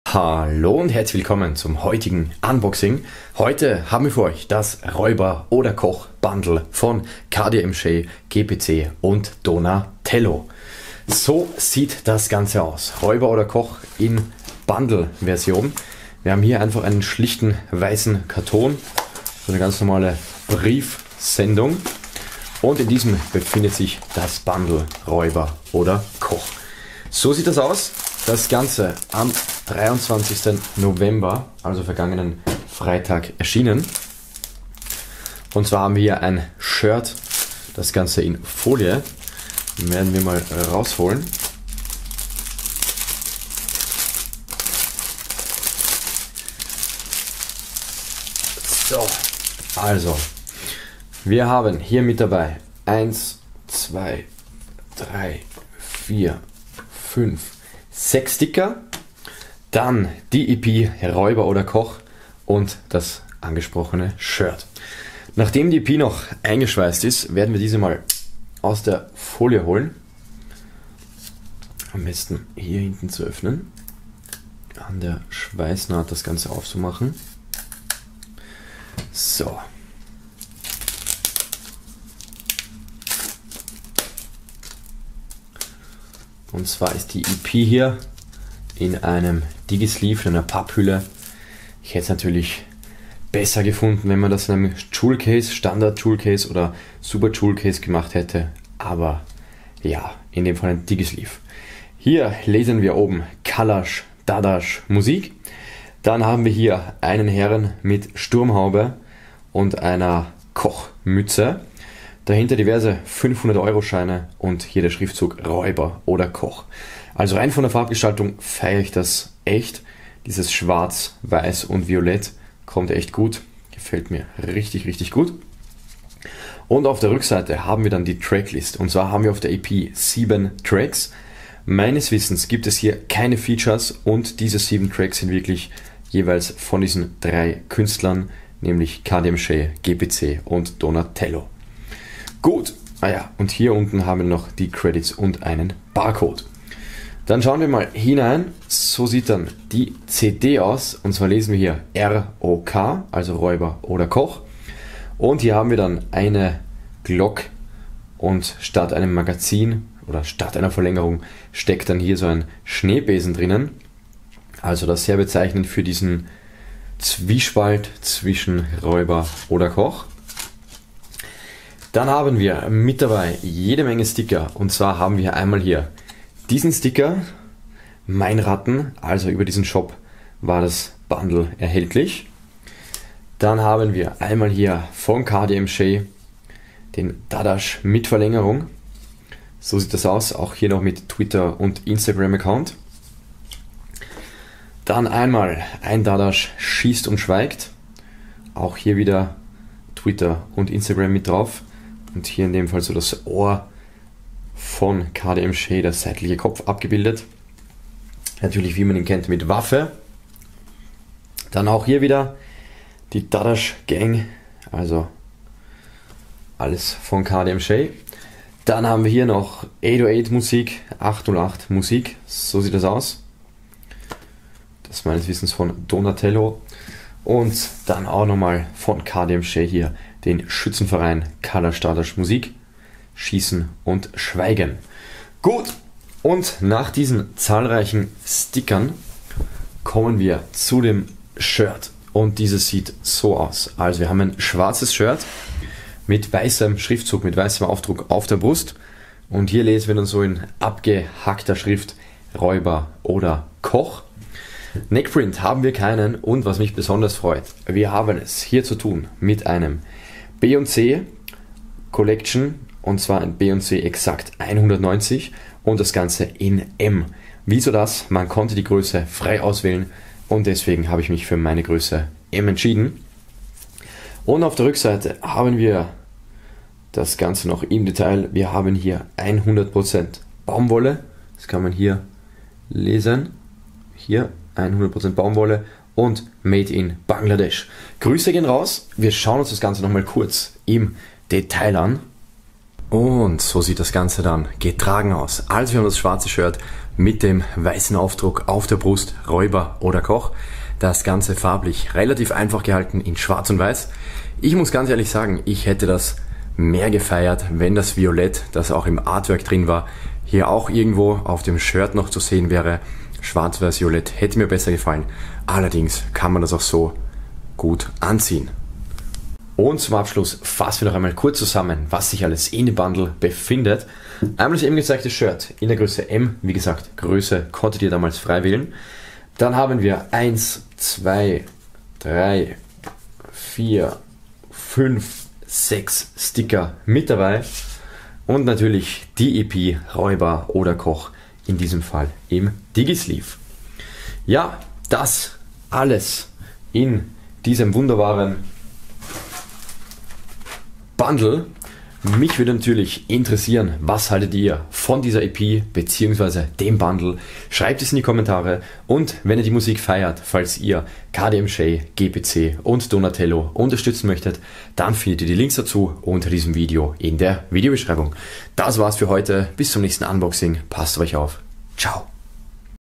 Hallo und herzlich willkommen zum heutigen Unboxing. Heute haben wir für euch das Räuber oder Koch Bundle von KDM Shay, GPC und Donatello. So sieht das Ganze aus. Räuber oder Koch in Bundle-Version. Wir haben hier einfach einen schlichten weißen Karton, so eine ganz normale Briefsendung. Und in diesem befindet sich das Bundle Räuber oder Koch. So sieht das aus. Das Ganze am 23. November, also vergangenen Freitag, erschienen. Und zwar haben wir hier ein Shirt, das Ganze in Folie. Den werden wir mal rausholen. So, also, wir haben hier mit dabei 1, 2, 3, 4, 5, 6 Sticker, dann die EP Räuber oder Koch und das angesprochene Shirt. Nachdem die EP noch eingeschweißt ist, werden wir diese mal aus der Folie holen. Am besten hier hinten zu öffnen, an der Schweißnaht das Ganze aufzumachen. So. Und zwar ist die EP hier in einem Digi-Sleeve, in einer Papphülle. Ich hätte es natürlich besser gefunden, wenn man das in einem Jewel-Case, Standard-Jewel-Case oder Super-Jewel-Case gemacht hätte. Aber ja, in dem Fall ein Digi-Sleeve. Hier lesen wir oben Kalash, Dadash, Musik. Dann haben wir hier einen Herren mit Sturmhaube und einer Kochmütze. Dahinter diverse 500-Euro-Scheine und hier der Schriftzug Räuber oder Koch. Also rein von der Farbgestaltung feiere ich das echt. Dieses Schwarz, Weiß und Violett kommt echt gut. Gefällt mir richtig, richtig gut. Und auf der Rückseite haben wir dann die Tracklist. Und zwar haben wir auf der EP 7 Tracks. Meines Wissens gibt es hier keine Features und diese 7 Tracks sind wirklich jeweils von diesen 3 Künstlern, nämlich KDM Shay, GPC und Donatello. Gut, und hier unten haben wir noch die Credits und einen Barcode. Dann schauen wir mal hinein. So sieht dann die CD aus. Und zwar lesen wir hier ROK, also Räuber oder Koch. Und hier haben wir dann eine Glock und statt einem Magazin oder statt einer Verlängerung steckt dann hier so ein Schneebesen drinnen. Also das sehr bezeichnend für diesen Zwiespalt zwischen Räuber oder Koch. Dann haben wir mit dabei jede Menge Sticker und zwar haben wir einmal hier diesen Sticker, Mein Ratten, also über diesen Shop war das Bundle erhältlich. Dann haben wir einmal hier von KDM Shay den Dadash mit Verlängerung. So sieht das aus, auch hier noch mit Twitter und Instagram Account. Dann einmal ein Dadash schießt und schweigt, auch hier wieder Twitter und Instagram mit drauf. Und hier in dem Fall so das Ohr von KDM Shay, der seitliche Kopf abgebildet. Natürlich, wie man ihn kennt, mit Waffe. Dann auch hier wieder die Dadash Gang, also alles von KDM Shay. Dann haben wir hier noch 808 Musik, 808 Musik, so sieht das aus. Das ist meines Wissens von Donatello. Und dann auch nochmal von KDM Shay hier den Schützenverein Kalash, Dadash, Musik, Schießen und Schweigen. Gut, und nach diesen zahlreichen Stickern kommen wir zu dem Shirt. Und dieses sieht so aus. Also wir haben ein schwarzes Shirt mit weißem Schriftzug, mit weißem Aufdruck auf der Brust. Und hier lesen wir dann so in abgehackter Schrift Räuber oder Koch. Neckprint haben wir keinen und was mich besonders freut, wir haben es hier zu tun mit einem B&C Collection und zwar ein B&C Exakt 190 und das Ganze in M. Wieso das? Man konnte die Größe frei auswählen und deswegen habe ich mich für meine Größe M entschieden. Und auf der Rückseite haben wir das Ganze noch im Detail. Wir haben hier 100% Baumwolle, das kann man hier lesen. Hier 100% Baumwolle und Made in Bangladesch. Grüße gehen raus. Wir schauen uns das Ganze nochmal kurz im Detail an. Und so sieht das Ganze dann getragen aus. Also wir haben das schwarze Shirt mit dem weißen Aufdruck auf der Brust Räuber oder Koch. Das Ganze farblich relativ einfach gehalten in Schwarz und Weiß. Ich muss ganz ehrlich sagen, ich hätte das mehr gefeiert, wenn das Violett, das auch im Artwork drin war, hier auch irgendwo auf dem Shirt noch zu sehen wäre. Schwarz-Weiß-Violett hätte mir besser gefallen. Allerdings kann man das auch so gut anziehen. Und zum Abschluss fassen wir noch einmal kurz zusammen, was sich alles in dem Bundle befindet. Einmal das eben gezeigte Shirt in der Größe M. Wie gesagt, Größe konntet ihr damals frei wählen. Dann haben wir 1, 2, 3, 4, 5, 6 Sticker mit dabei. Und natürlich die EP Räuber oder Koch, in diesem Fall im Digi-Sleeve. Ja, das alles in diesem wunderbaren Bundle. Mich würde natürlich interessieren, was haltet ihr von dieser EP bzw. dem Bundle? Schreibt es in die Kommentare und wenn ihr die Musik feiert, falls ihr KDM Shay, GPC und Donatello unterstützen möchtet, dann findet ihr die Links dazu unter diesem Video in der Videobeschreibung. Das war's für heute, bis zum nächsten Unboxing, passt auf euch auf, ciao!